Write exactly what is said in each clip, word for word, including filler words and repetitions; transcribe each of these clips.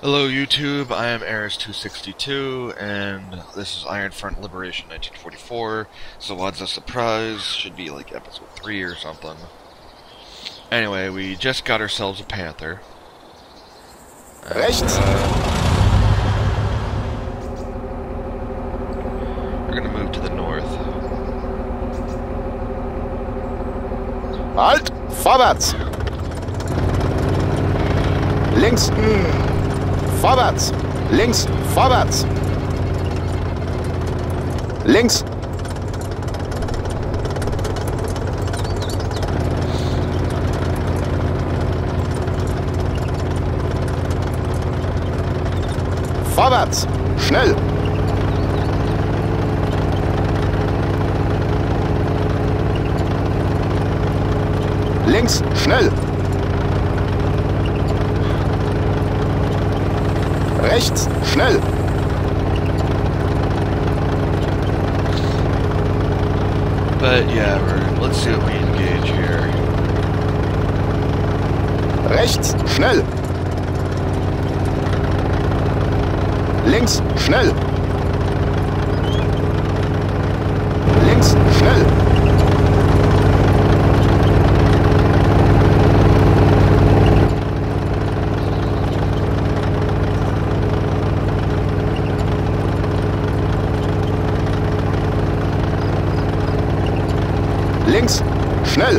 Hello YouTube, I am Eris two sixty-two, and this is Iron Front Liberation nineteen forty-four. Zawidza Surprise, should be like episode three or something. Anyway, we just got ourselves a Panther. And, Rechts! Uh, we're gonna move to the north. Halt! Vorwärts! Links! Mm. Vorwärts! Links! Vorwärts! Links! Vorwärts! Schnell! Links! Schnell! Rechts, schnell! But yeah, we're, let's see what we engage here. Rechts, schnell! Links, schnell! Links, schnell! Links, schnell!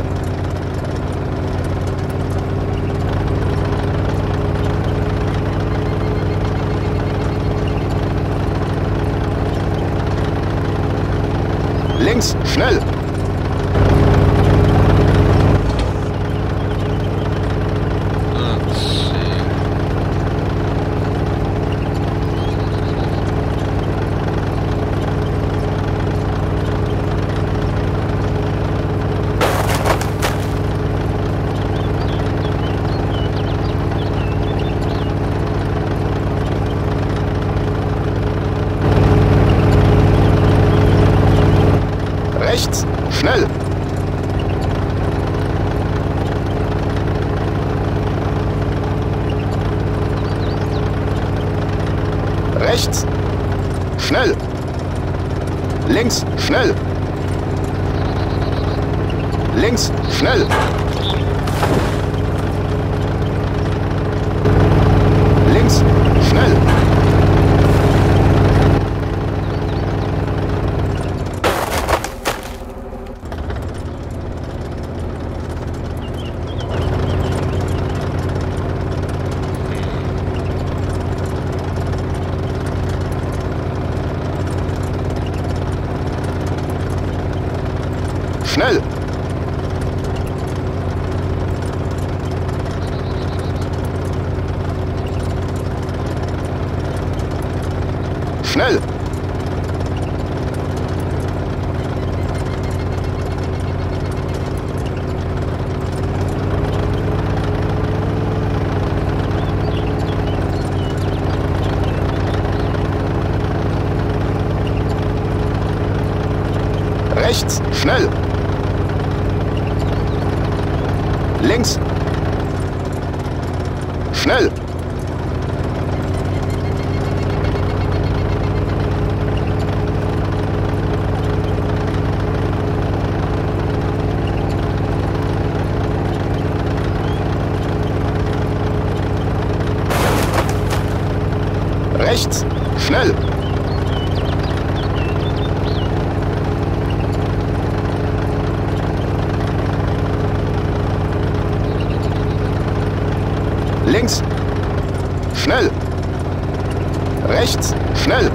Links, schnell! Let's see. Rechts, schnell! Rechts, schnell! Links, schnell! Links, schnell! Links, schnell! Schnell! Schnell! Rechts, schnell! Links! Schnell! Rechts! Schnell! Links, schnell! Rechts, schnell!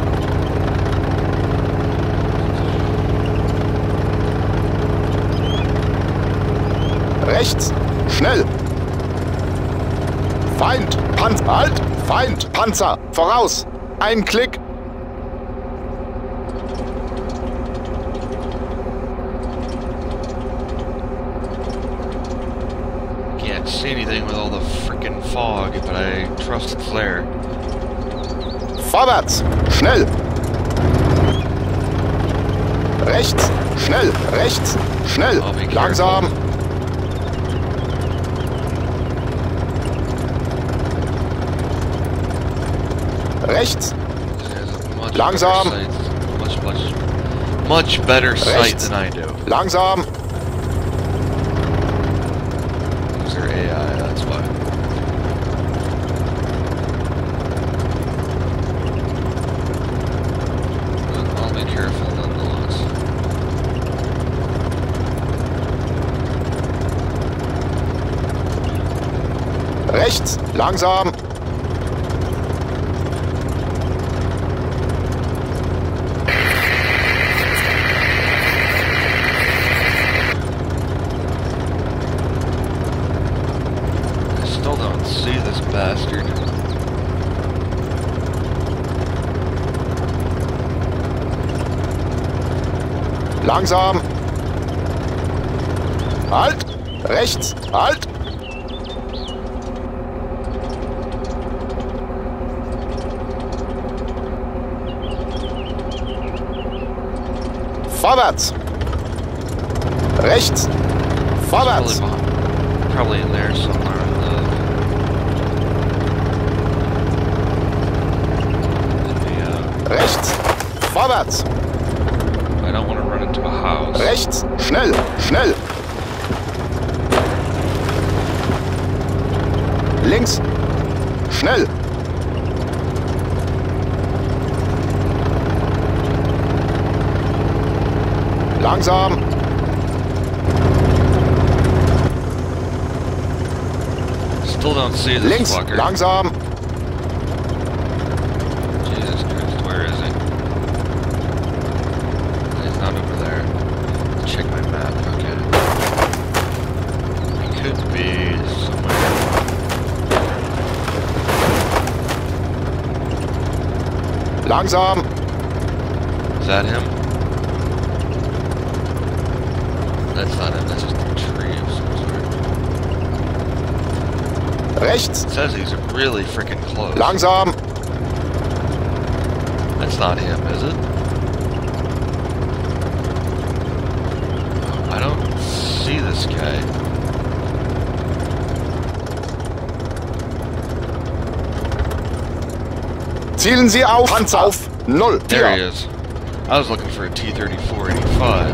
Rechts, schnell! Feind, Panzer, halt! Feind, Panzer, voraus! Ein Klick! Can't see anything with all the freaking fog, but I trust it's there. Vorwärts! Schnell! Rechts! Schnell! Rechts! Schnell! I'll be careful. Langsam! Rechts. Much Langsam. better sight, much, much, much better sight Rechts. than I do. Langsam. These are A I, that's why. But I'll be careful nonetheless. Rechts. Langsam. See this bastard. Langsam. Halt. Rechts. Halt. Vorwärts. Rechts. Vorwärts. Probably, probably in there somewhere. Rechts. Vorwärts. I don't want to run into a house. Rechts. Schnell. Schnell. Links. Schnell. Langsam. Still don't see this Links. fucker. Langsam. Not over there. Check my map, okay. It could be somewhere. Langsam. Is that him? That's not him, that's just a tree of some sort. Rechts. It says he's really freaking close. Langsam. That's not him, is it? I don't see this guy. Zielen Sie auf. Panzer auf. Null. There he is. I was looking for a T thirty-four eighty-five.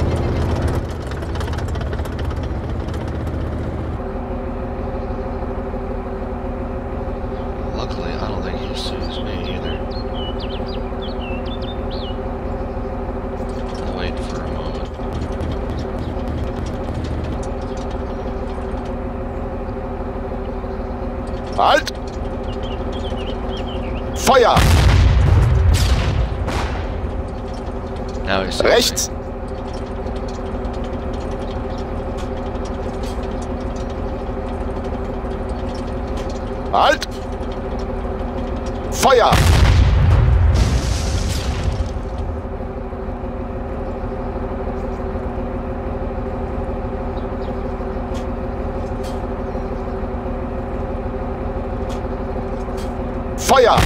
Luckily, I don't think he sees me either. I'll wait for a moment. Halt! Feuer! Now he's Rechts! Halt! Feuer! Feuer!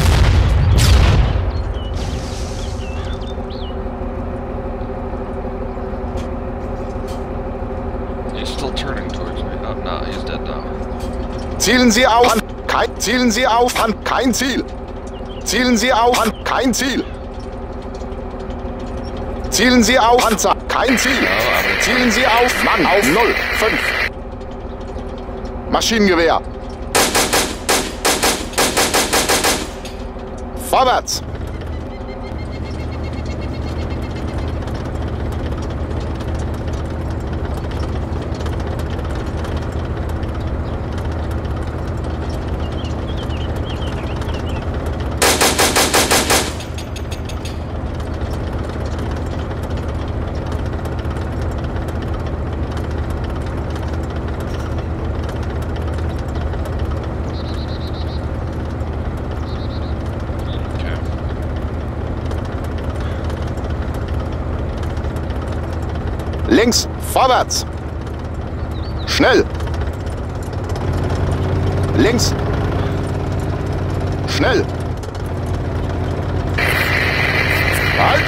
He's still turning towards me. Oh, no, he's dead now. Zielen Sie auf! Kein, zielen Sie auf! Kein Ziel! Zielen Sie auf! Kein Ziel! Zielen Sie auf! Panzer! Kein Ziel! Oh, Zielen Sie auf! Mann! Auf null! fünf! Maschinengewehr! Vorwärts! Links, vorwärts. Schnell. Links. Schnell. Halt.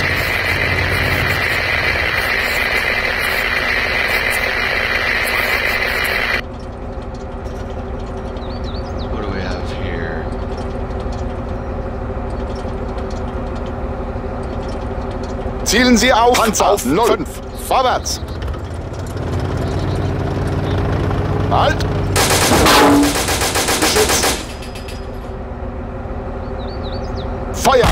What do we have here? Zielen Sie auf Panzer auf null fünf. Vorwärts. Halt! Geschütz! Feuer!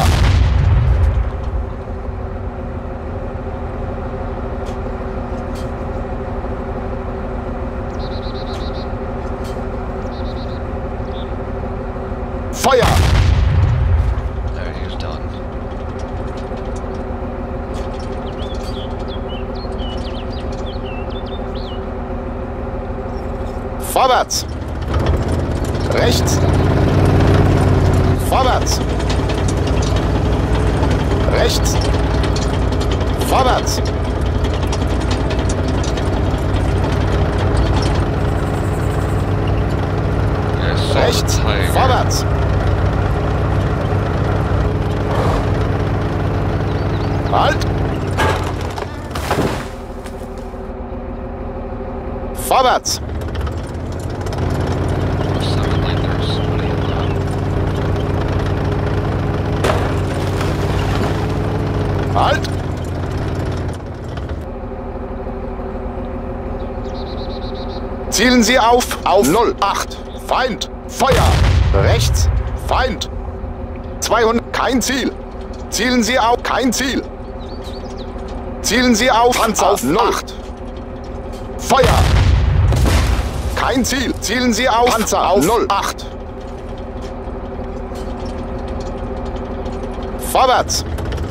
Feuer! There, he's done. Vorwärts! Rechts! Vorwärts! Rechts! Vorwärts! Rechts! Vorwärts! Halt! Vorwärts! Halt! Zielen Sie auf, auf null acht. Feind! Feuer! Rechts! Feind! zweihundert. Kein Ziel! Zielen Sie auf, kein Ziel! Zielen Sie auf, Panzer auf null acht. Feuer! Kein Ziel! Zielen Sie auf, Panzer auf null acht. Vorwärts!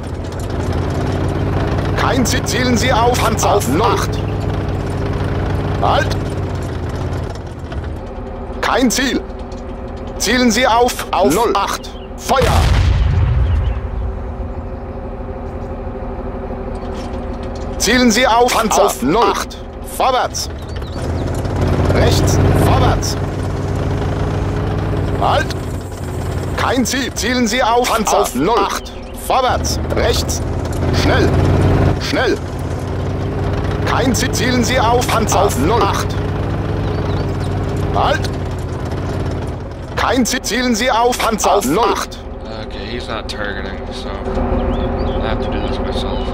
Kein Ziel! Zielen Sie auf, Panzer auf null acht. Halt! Kein Ziel! Zielen Sie auf, auf null acht. Feuer! Zielen Sie auf, Panzer auf null acht. Vorwärts! Rechts! Vorwärts! Halt! Kein Ziel! Zielen Sie auf, Panzer auf null acht. Vorwärts! Rechts! Schnell! Schnell! Kein Ziel! Zielen Sie auf, Panzer auf null acht. Halt! Kein Ziel! Zielen Sie auf, Panzer auf null acht. Okay, he's not targeting, so I have to do this myself.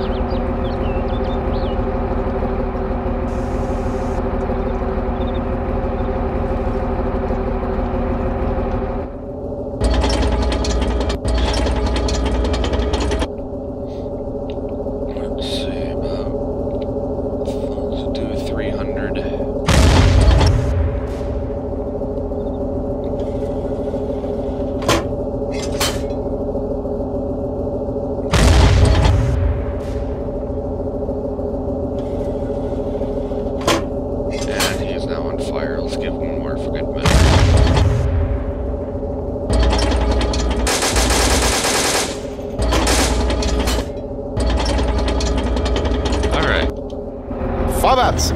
Vorwärts!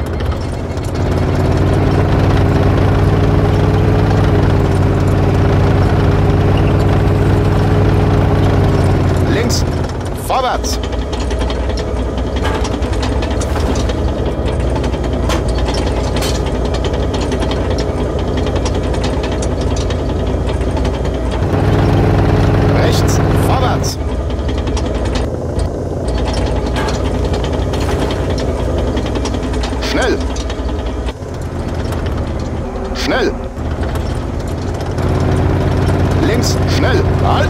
Links! Vorwärts! Rechts! Vorwärts! Schnell! Schnell! Links! Schnell! Halt!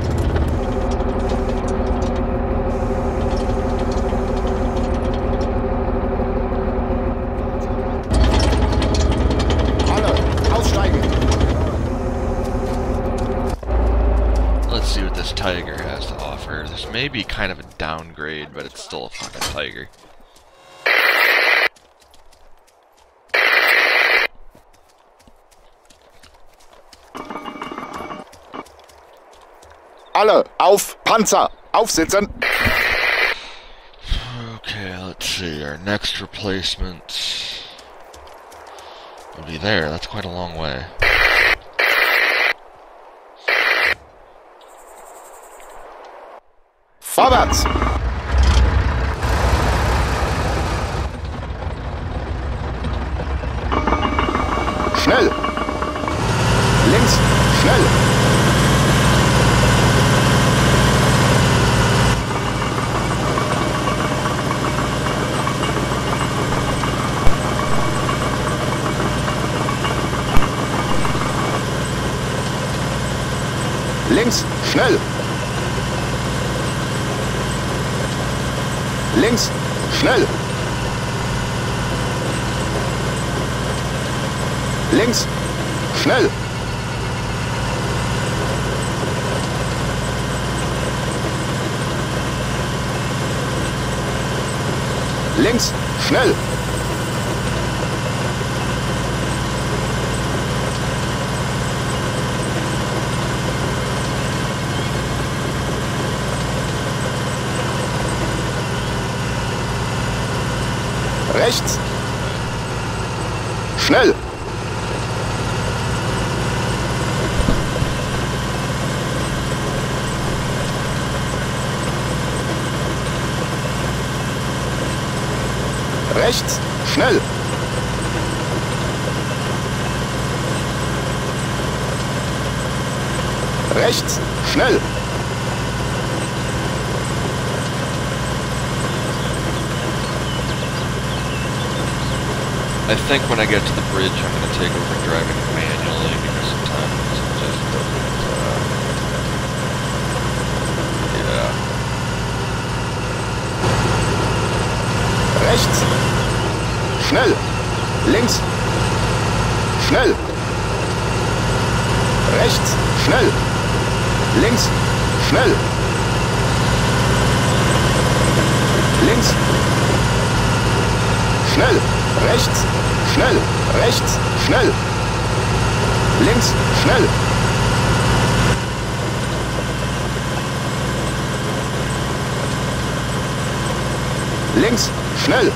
Alle! Aussteigen! Let's see what this Tiger has to offer. This may be kind of a downgrade, but it's still a fucking Tiger. Alle auf Panzer! Aufsitzen! Okay, let's see. Our next replacement will be there. That's quite a long way. Vorwärts! Schnell! Links! Schnell! Links, schnell. Links, schnell. Links, schnell. Links, schnell. Rechts. Schnell. Rechts. Schnell. Rechts. Schnell. I think when I get to the bridge, I'm going to take over driving manually because sometimes it just doesn't, uh, yeah. Rechts. Schnell. Links. Schnell. Rechts. Schnell. Links. Schnell. Links. Schnell. Rechts. Schnell. Rechts. Schnell. Links. Schnell. Links. Schnell.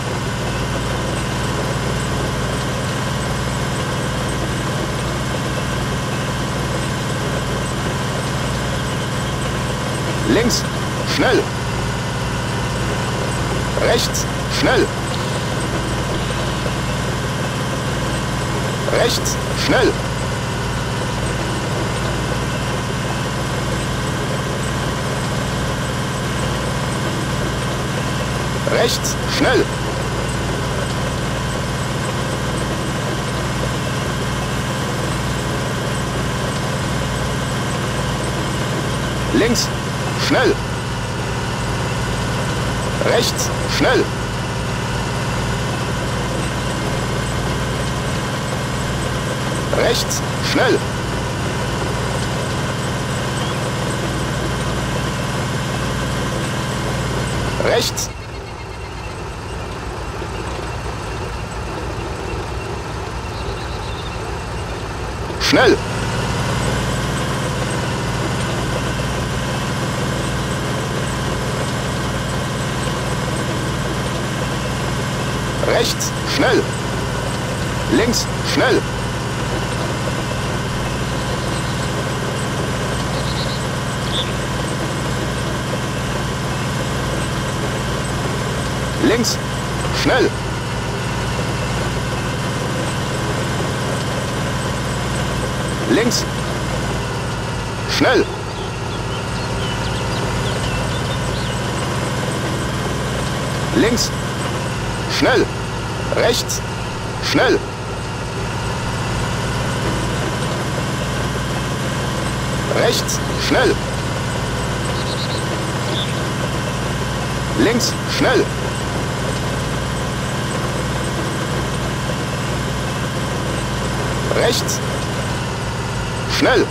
Links. Schnell. Rechts. Schnell. Rechts. Schnell. Rechts. Schnell. Links. Schnell. Rechts. Schnell. Rechts. Schnell. Rechts. Schnell. Rechts. Schnell. Links. Schnell. Links. Schnell. Links. Schnell. Links. Schnell. Rechts. Schnell. Rechts. Schnell. Links. Schnell. Rechts. Schnell.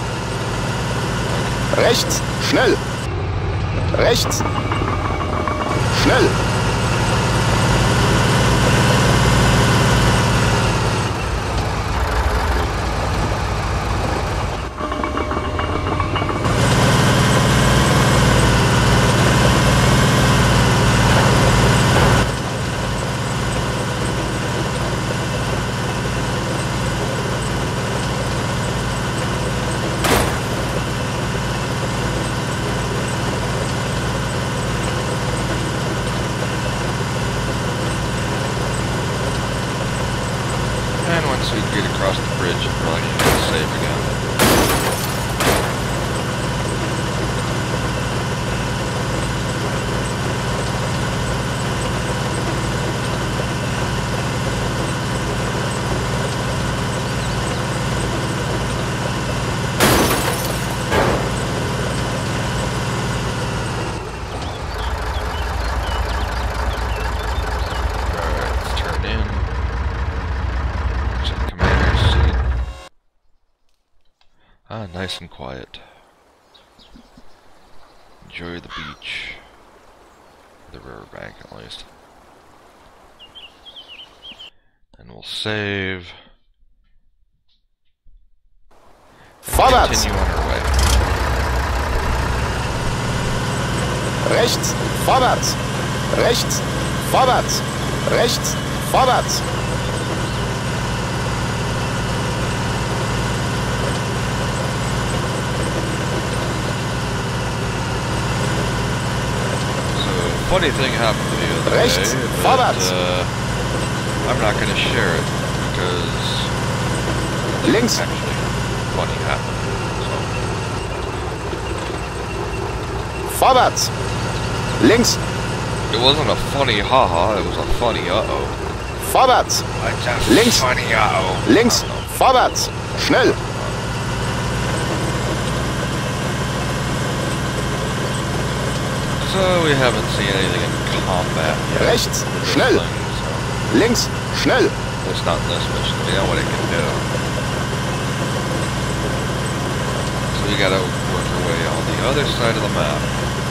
Rechts. Schnell. Rechts. Schnell. Ah, nice and quiet. Enjoy the beach. The riverbank, at least. And we'll save. Vorwärts! Continue on our way. Rechts, vorwärts! Rechts, vorwärts! Rechts, vorwärts! Funny thing happened to me the other Rechts, day, but vorwärts. uh, I'm not going to share it because Links, actually funny happened. vorwärts! Links, So it wasn't a funny haha, it was a funny uh-oh. vorwärts! Links, Funny uh-oh. links, vorwärts! Schnell! So we haven't seen anything in combat yet. Rechts, with this schnell! thing, so Links, schnell! it's not this mission, we know what it can do. So we gotta work our way on the other side of the map.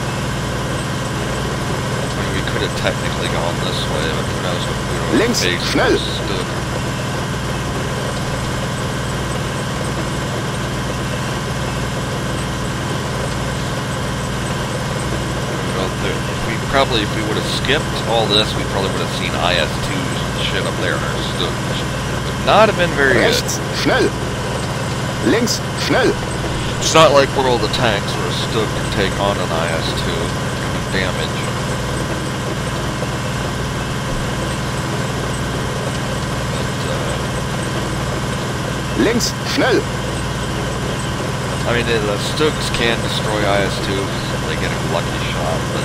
I mean, we could have technically gone this way, but who knows what we were Links, schnell! StuG. Well, there, if we probably, if we would have skipped all this, we probably would have seen I S twos and shit up there in our StuG, which would not have been very good. Rechts, schnell! Links, schnell! It's not like World of Tanks where a StuG can take on an I S two and damage. Links, schnell! I mean, the, the StuGs can destroy I S twos if they get a lucky shot, but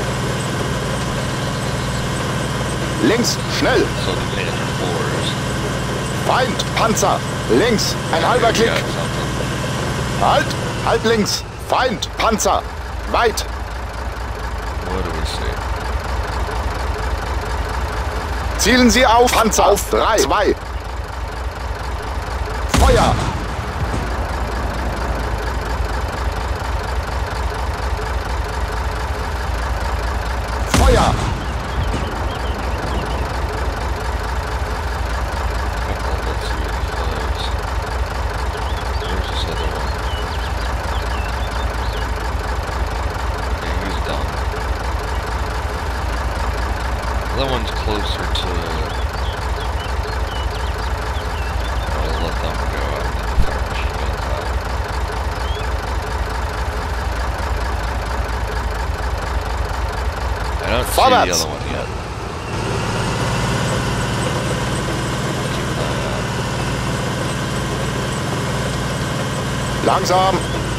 Links, schnell! so do Panzer fours. Feind, Panzer! Links, ein halber Klick! Got something. Halt! Halt links! Feind, Panzer! Weit! What do we see? Zielen Sie auf! Panzer! Auf! Drei, zwei! Feuer! Feuer! Oh, let's see what he flies. Where's this other one? Okay, he's done. That one's closer to... I'll let them go out and let the fire machine guns out. I don't see the Vorwärts! other one yet. Keep an eye out. Langsam!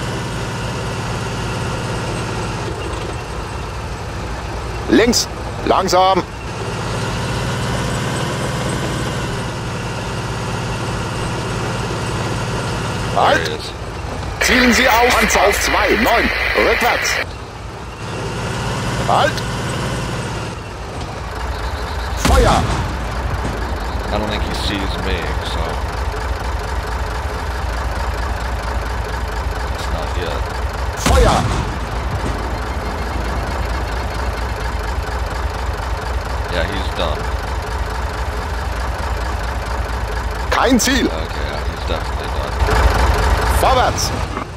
Links! Langsam! There Halt! he is. Zielen Sie auf! Panzer auf zwei, neun! Rückwärts! Halt! Feuer! I don't think he sees me, so... It's not yet. Feuer! Yeah, he's done. Kein Ziel! Okay, yeah, he's definitely done. Vorwärts!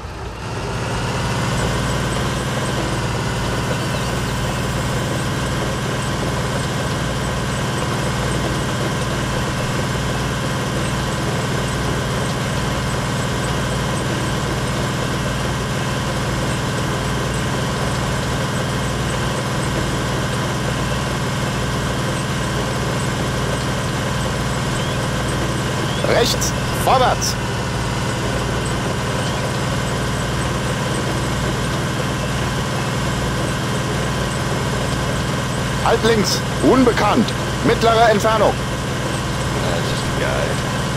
Rechts! Vorwärts! Halt links! Unbekannt! Mittlere Entfernung! Uh, it's just a guy.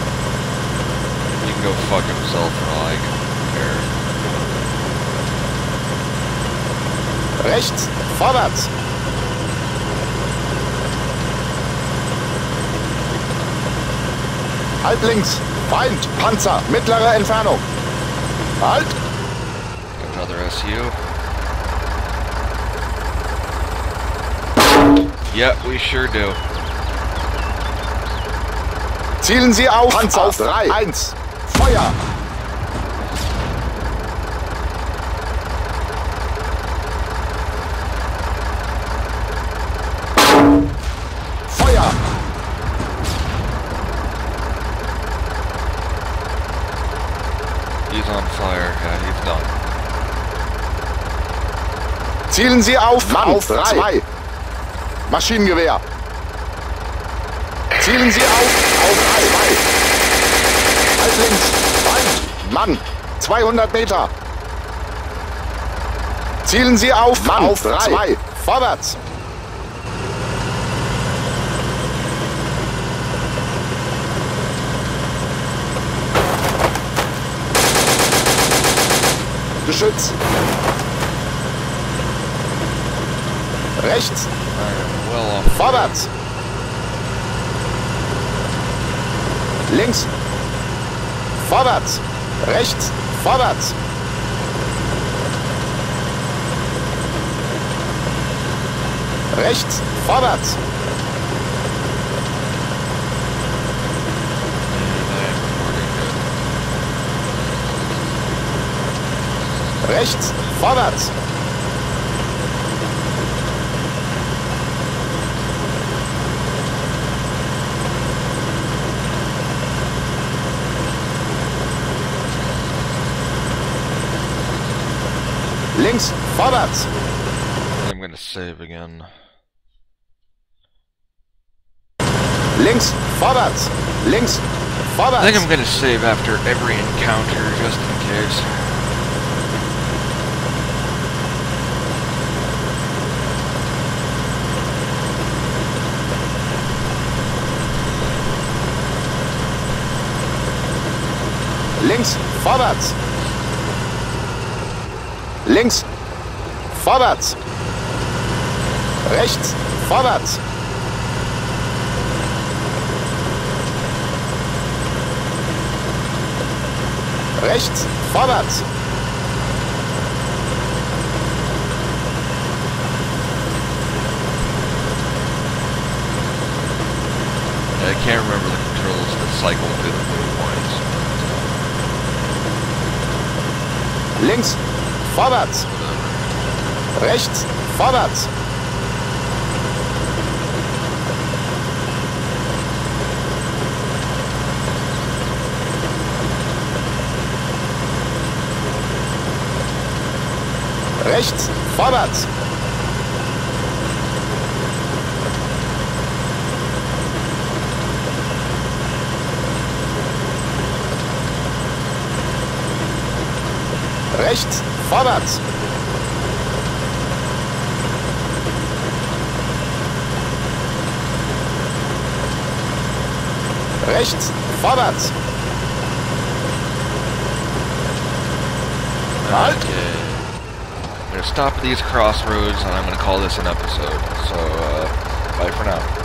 He can go fuck himself for all I care. Rechts! Vorwärts! Halt links! Feind! Panzer! Mittlere Entfernung! Halt! Got another S U. Yeah, we sure do. Zielen Sie auf! Panzer! Auf drei, eins, Feuer! Feuer! He's on fire. Yeah, he's done. Zielen Sie auf! Mann, auf drei, zwei. Maschinengewehr! Zielen Sie auf! Auf drei, zwei. Halt links! Feind! Mann! zweihundert Meter! Zielen Sie auf! Mann, auf drei, zwei. Vorwärts! Geschütz! Rechts! Well off. Vorwärts! Links! Vorwärts! Rechts! Vorwärts! Rechts! Vorwärts! Rechts! Vorwärts! Links! Vorwärts! I'm gonna save again. Links! Vorwärts! Links! Vorwärts! I think I'm gonna save after every encounter, just in case. Links! Vorwärts! Links! Vorwärts! Rechts! Vorwärts! Rechts! Vorwärts! I can't remember the controls that cycle through the waypoints. Links! Vorwärts! Rechts! Vorwärts! Rechts! Vorwärts! Rechts! Vorwärts! Rechts! Vorwärts! Halt! Okay. I'm gonna stop at these crossroads and I'm gonna call this an episode. So, uh, bye for now.